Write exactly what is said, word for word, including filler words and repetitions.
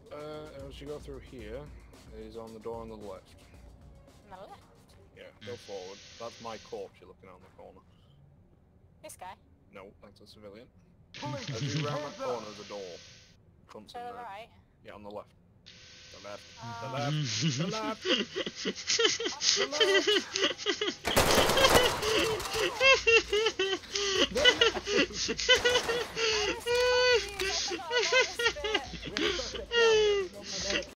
uh, as you go through here, he's on the door on the left. On the left? Yeah, go forward. That's my corpse you're looking at on the corner. This guy? No, that's a civilian. As you round that corner, there's a door. Comes To in the there. right? Yeah, on the left. The left. Uh, The left. The left. The left. I was confused. I forgot about this bit.